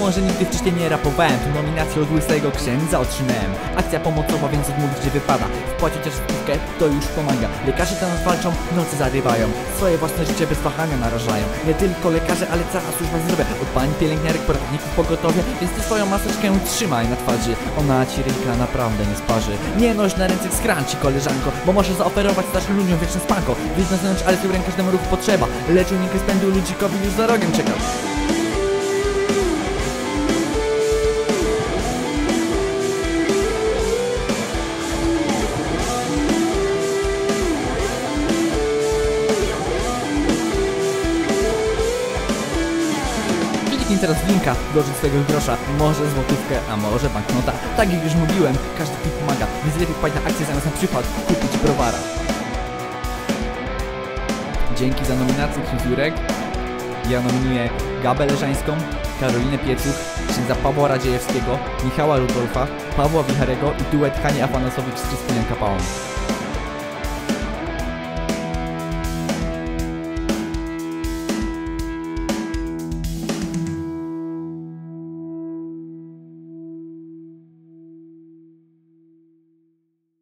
Mimo, że nigdy wcześniej nie rapowałem, tu nominację od łysego księdza otrzymałem. Akcja pomocowa, więc odmówić, że wypada. Wpłacić chociaż stówkę, to już pomaga. Lekarze tam walczą, nocy zarywają. Swoje własne życie bez wahania narażają. Nie tylko lekarze, ale cała służba zdrowia. Od pań pielęgniarek, poradników pogotowie. Więc ty swoją maseczkę trzymaj na twarzy. Ona ci ręka naprawdę nie sparzy. Nie noś na ręce skranci, koleżanko, bo może zaoferować starszym ludziom wieczne spanko. Wyjdź na zewnątrz, ale tył rękę każdemu ruchu potrzeba. Lecz unikę spędu ludzikowi już za rogiem czeka. Teraz w linka, dożyć swojego grosza, może złotówkę, a może banknota. Tak jak już mówiłem, każdy tu pomaga, więc lepiej wpaść na akcję zamiast na przykład kupić browara. Dzięki za nominację Księciurek. Ja nominuję Gabę Leżańską, Karolinę Piecuch, księdza Pawła Radziejewskiego, Michała Rudolfa, Pawła Wicharego i duet Hani Afanasowicz z Krystynią Kapałą.